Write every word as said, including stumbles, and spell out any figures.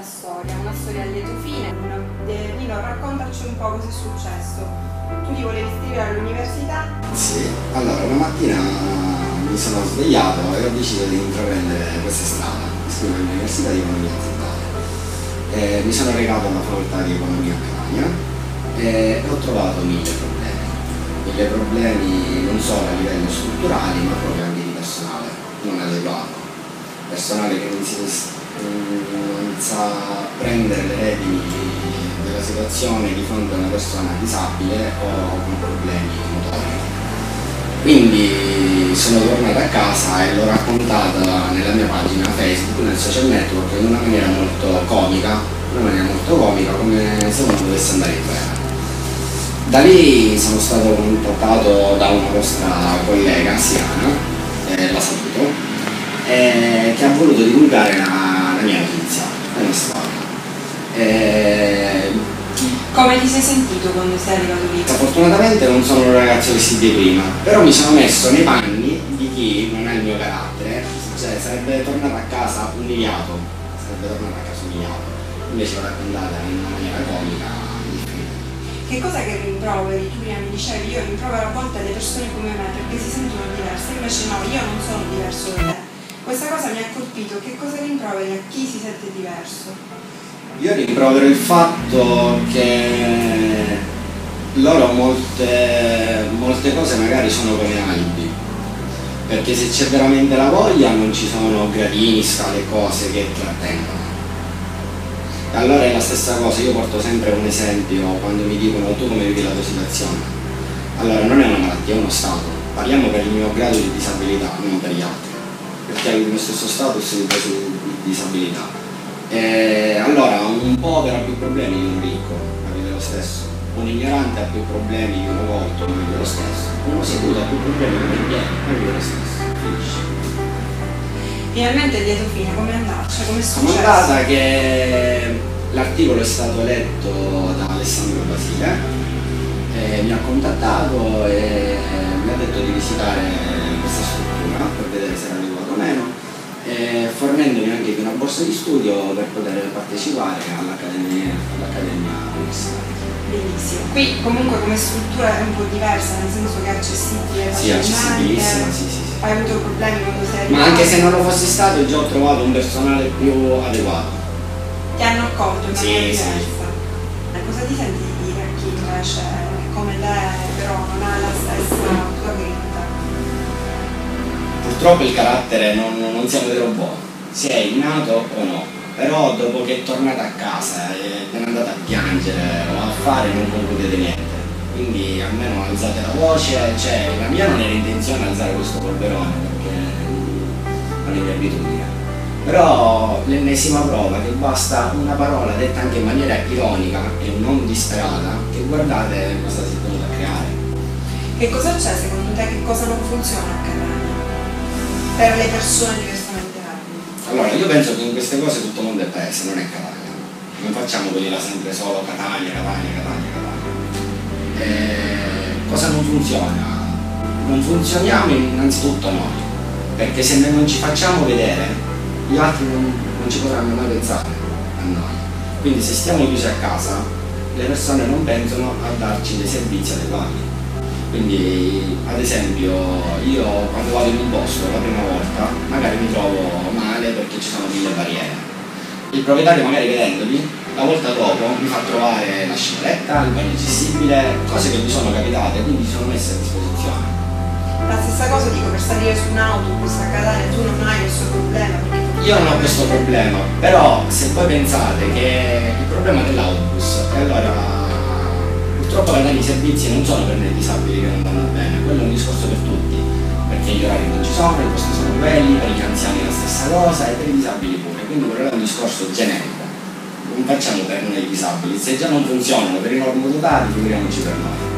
storia, una storia a lieto fine. De, Nino, raccontaci un po' cosa è successo. Tu ti volevi iscrivere all'università? Sì, allora una mattina mi sono svegliato e ho deciso di intraprendere questa strada, iscrivermi all'università di economia aziendale. Eh, mi sono recato alla facoltà di economia a Catania e ho trovato mille problemi. Mille problemi non solo a livello strutturale ma proprio anche di personale non adeguato. Personale che non, si, non sa prendere le redini della situazione di fronte a una persona disabile o con problemi motori. Quindi sono tornato a casa e l'ho raccontata nella mia pagina Facebook, nel social network, in una maniera molto comica, una maniera molto comica, come se uno dovesse andare in treno. Da lì sono stato contattato da una vostra collega anziana, eh, la saluto, eh, che ha voluto divulgare la, la mia notizia, la mia storia. Eh, Come ti sei sentito quando sei arrivato lì? Fortunatamente non sono un ragazzo che si deprima, però mi sono messo nei panni di chi non ha il mio carattere, cioè sarebbe tornato a casa umiliato, sarebbe tornato a casa umiliato, invece l'ho raccontata in una maniera comica. Che cosa che rimproveri? Tu prima mi dicevi io rimprovero a volte le persone come me perché si sentono diverse, invece no, io non sono diverso da te. Questa cosa mi ha colpito, che cosa rimproveri a chi si sente diverso? Io rimprovero il fatto che loro molte, molte cose magari sono come alibi, perché se c'è veramente la voglia non ci sono gradini, scale, cose che trattengono. E allora è la stessa cosa, io porto sempre un esempio quando mi dicono tu come vivi la tua situazione. Allora non è una malattia, è uno stato, parliamo per il mio grado di disabilità, non per gli altri, perché ha il mio stesso status di disabilità. E allora un povero ha più problemi di un ricco, capite lo stesso. Un ignorante ha più problemi di uno colto, capite lo stesso. Uno seduto ha più problemi di un inviene, capite lo stesso. Finisce. Finalmente il lieto fine, com'è andata? Cioè, com'è successo? È andata che l'articolo è stato letto da Alessandro Basile, e mi ha contattato e mi ha detto di visitare questa struttura per vedere se era adeguato o meno, e fornendomi anche di una borsa di studio per poter partecipare all'Accademia universitaria. Benissimo. Qui comunque come struttura è un po' diversa, nel senso che è accessibile facilmente. Sì, accessibilissima, sì, sì, sì. Hai avuto problemi quando sei arrivato? Ma anche se non lo fossi stato già ho trovato un personale più adeguato. Ti hanno accolto in maniera sì, diversa? Sì. Cosa ti senti di dire a chi invece è come te però non ha la stessa tua grinta? Purtroppo il carattere non, non siamo dei robot, si è innato o no, però dopo che è tornata a casa e è andata a piangere o a fare non concludete niente. Quindi almeno alzate la voce, cioè la mia non era intenzione alzare questo polverone perché non è mia abitudine. Però l'ennesima prova che basta una parola detta anche in maniera ironica e non disperata, che guardate cosa si è venuta a creare. Che cosa c'è secondo te? Che cosa non funziona a Catania? Per le persone diversamente abili? Allora io penso che in queste cose tutto il mondo è paese, non è Catania. Non facciamo venire sempre solo Catania, Catania, Catania, Catania. Eh, cosa non funziona? Non funzioniamo innanzitutto noi, perché se noi non ci facciamo vedere gli altri non, non ci potranno mai pensare a noi. Quindi se stiamo chiusi a casa le persone non pensano a darci dei servizi adeguati. Quindi ad esempio io quando vado in un posto la prima volta magari mi trovo male perché ci sono mille barriere. Il proprietario magari vedendoli la volta dopo mi fa trovare la scivoletta, il bagno accessibile, cose che mi sono capitate, quindi sono messe a disposizione. La stessa cosa dico per salire su un autobus a Catania, tu non hai questo problema? Io non ho questo problema, però se voi pensate che il problema dell'autobus, e allora purtroppo Catania i servizi non sono per noi disabili che non vanno bene, quello è un discorso per tutti, perché gli orari non ci sono, i posti sono belli, per gli anziani è la stessa cosa e per i disabili pure, quindi quello è un discorso generico. Non facciamo per noi disabili, se già non funzionano per i normodotati, figuriamoci per noi.